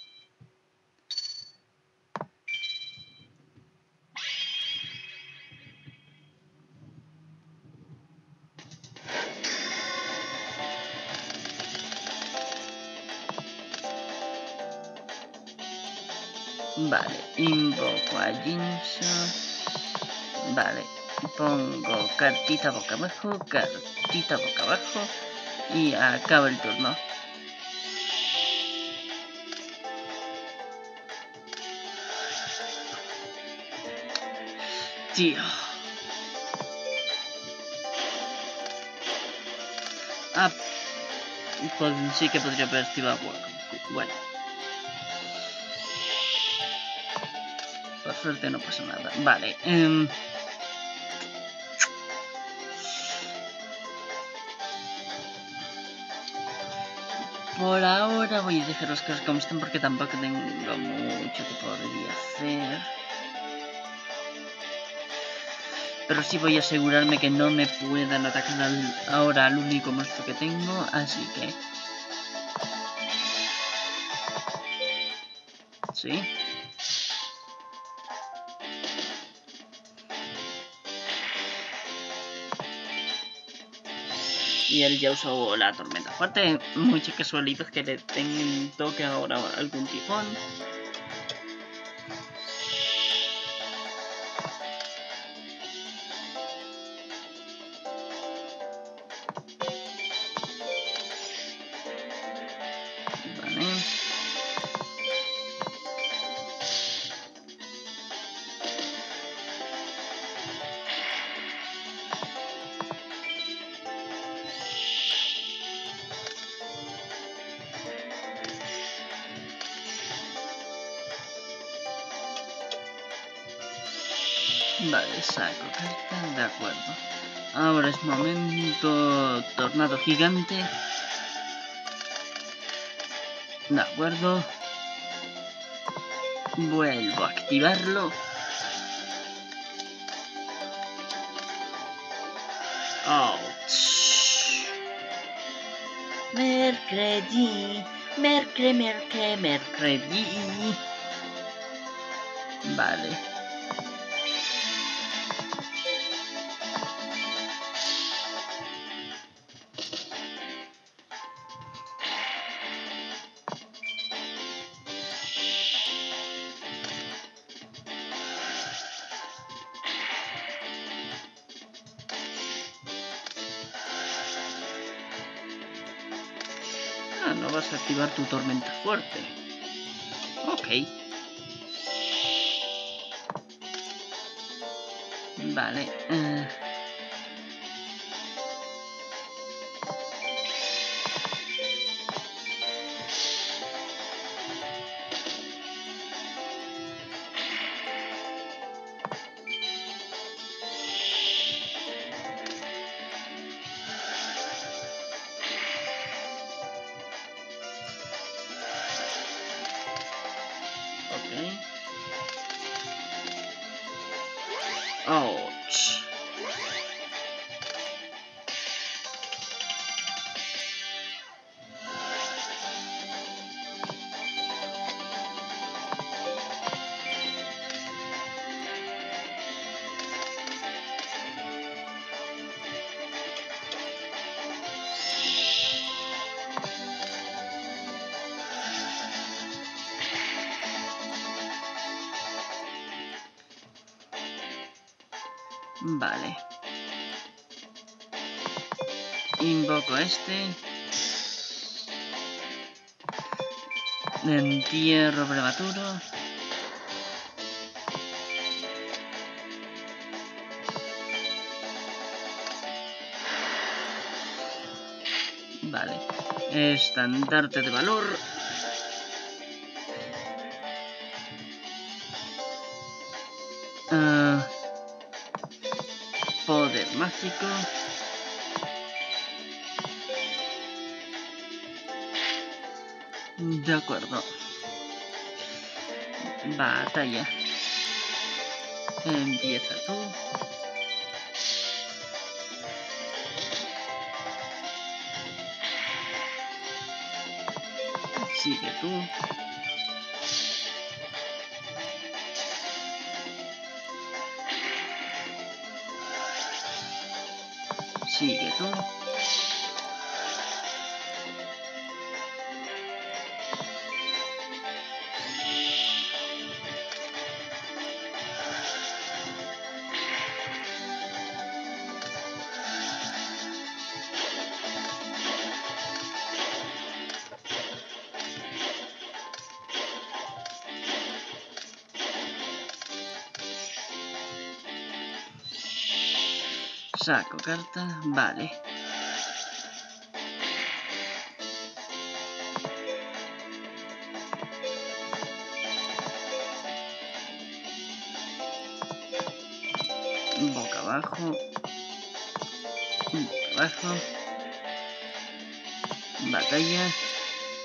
Vale, invoco a Jinsoy. Vale, pongo cartita boca abajo, cartita boca abajo y acaba el turno. Tío. Ah, pues sí que podría haber activado Waku. Bueno. Por suerte no pasa nada. Vale. Um, por ahora voy a dejar los cosas como están porque tampoco tengo mucho que podría hacer. Pero sí voy a asegurarme que no me puedan atacar al, ahora al único monstruo que tengo, así que... Sí. Y él ya usó la tormenta fuerte. Mucha casualidad que le tengan toque ahora algún tifón. Vale. Vale, saco carta, de acuerdo. Ahora es momento tornado gigante. De acuerdo. Vuelvo a activarlo. Ouch. Mercredi, mercre, mercre, mercredi. Vale. Ah, no vas a activar tu tormenta fuerte. Ok. Vale. Uh... Ok. Ouch. Vale. Invoco a este. Entierro prematuro. Vale. Estandarte de valor. Uh, poder mágico. De acuerdo. Batalla. Empieza tú. Sigue tú. Sigue tú. Saco carta. Vale. Boca abajo. Boca abajo. Batalla.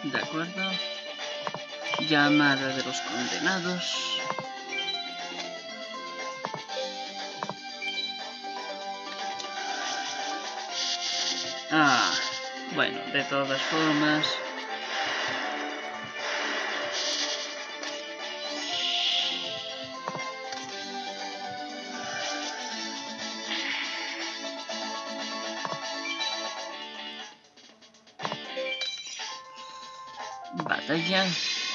De acuerdo. Llamada de los condenados. Ah, bueno, de todas formas. Batalla.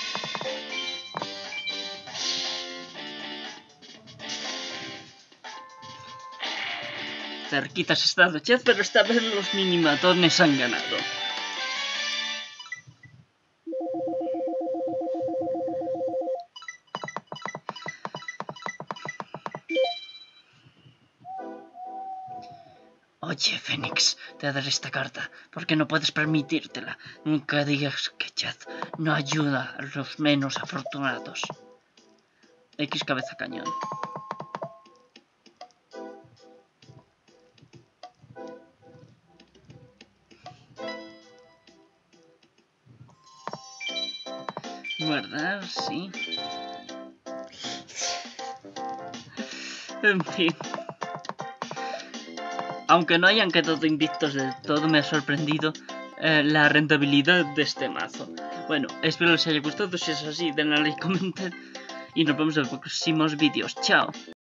Cerquitas está Chez, pero esta vez los minimatones han ganado. Oye, Fénix, te daré esta carta, porque no puedes permitírtela. Nunca digas que Chez no ayuda a los menos afortunados. X cabeza cañón. Guardar, sí. En fin. Aunque no hayan quedado invictos del todo, me ha sorprendido eh, la rentabilidad de este mazo. Bueno, espero les haya gustado. Si es así, denle a like, comenten. Y nos vemos en los próximos vídeos. Chao.